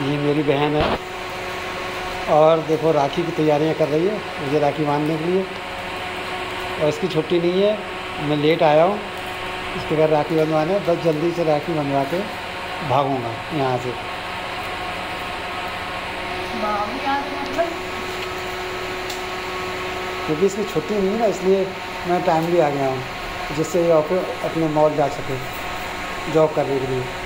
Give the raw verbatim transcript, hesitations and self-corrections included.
ये मेरी बहन है और देखो राखी की तैयारियां कर रही है मुझे राखी बांधने के लिए। और इसकी छुट्टी नहीं है, मैं लेट आया हूँ, इसके बाद राखी बंधवाने, बस जल्दी से राखी बंधवा के भागूँगा यहाँ से। क्योंकि इसकी छुट्टी नहीं है ना, इसलिए मैं टाइमली आ गया हूँ, जिससे ये अपने मॉल जा सके जॉब करने के लिए।